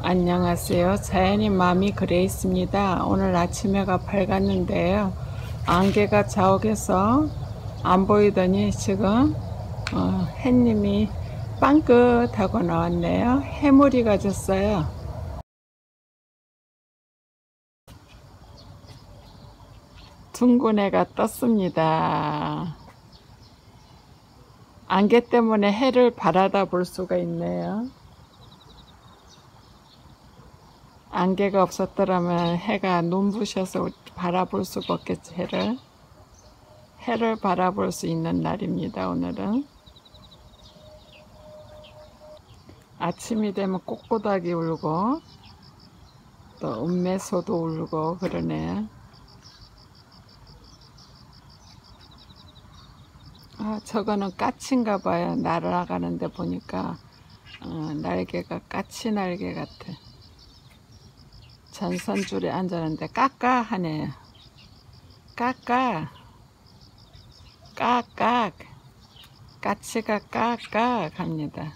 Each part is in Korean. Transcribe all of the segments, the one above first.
안녕하세요. 자연인 마미 그레이스입니다. 오늘 아침에가 밝았는데요. 안개가 자욱해서 안 보이더니 지금 햇님이 빵긋하고 나왔네요. 해물이가 졌어요. 둥근 해가 떴습니다. 안개 때문에 해를 바라다 볼 수가 있네요. 안개가 없었더라면 해가 눈부셔서 바라볼 수가 없겠지. 해를 바라볼 수 있는 날입니다. 오늘은 아침이 되면 꽃고닥이 울고 또 음메소도 울고 그러네. 저거는 까치인가 봐요. 날아가는데 보니까 날개가 까치 날개 같아. 전선줄에 앉았는데 까까 하네요. 까까 까까 까치가 까까 합니다.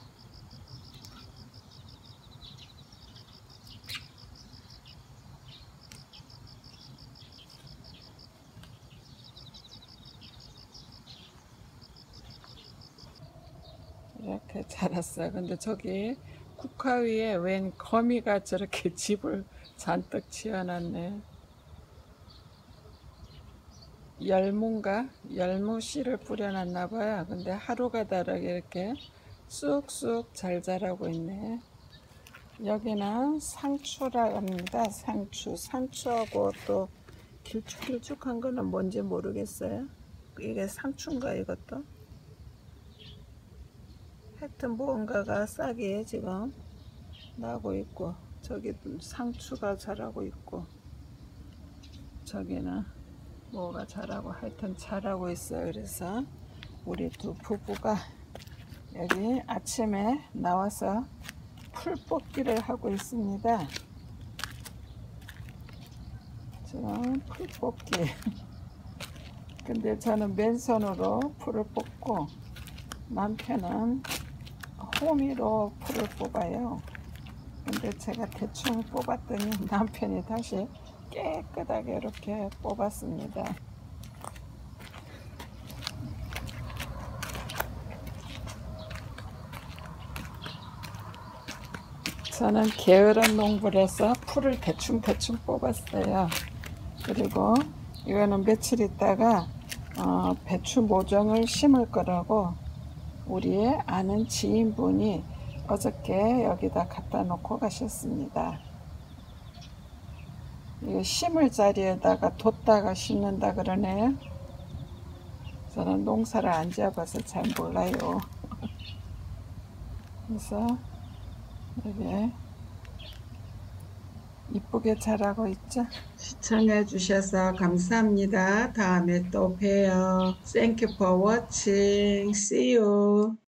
이렇게 자랐어요. 근데 저기 국화 위에 웬 거미가 저렇게 집을 잔뜩 지어놨네. 열무인가? 열무 씨를 뿌려놨나 봐요. 근데 하루가 다르게 이렇게 쑥쑥 잘 자라고 있네. 여기는 상추라 합니다. 상추하고 또 길쭉길쭉한 거는 뭔지 모르겠어요. 이게 상추인가 이것도? 하여튼 무언가가 싹이 지금 나고 있고, 저기 상추가 자라고 있고, 저기는 뭐가 자라고, 하여튼 자라고 있어요. 그래서 우리 두 부부가 여기 아침에 나와서 풀 뽑기를 하고 있습니다. 지금 풀 뽑기. 근데 저는 맨손으로 풀을 뽑고 남편은 호미로 풀을 뽑아요. 근데 제가 대충 뽑았더니 남편이 다시 깨끗하게 이렇게 뽑았습니다. 저는 게으른 농부를 해서 풀을 대충 뽑았어요. 그리고 이거는 며칠 있다가 배추 모종을 심을 거라고 우리의 아는 지인분이 어저께 여기다 갖다 놓고 가셨습니다. 이거 심을 자리에다가 뒀다가 심는다 그러네요. 저는 농사를 안 지어봐서 잘 몰라요. 그래서 여기 이쁘게 자라고 있죠. 시청해 주셔서 감사합니다. 다음에 또 봬요. Thank you for watching. See you.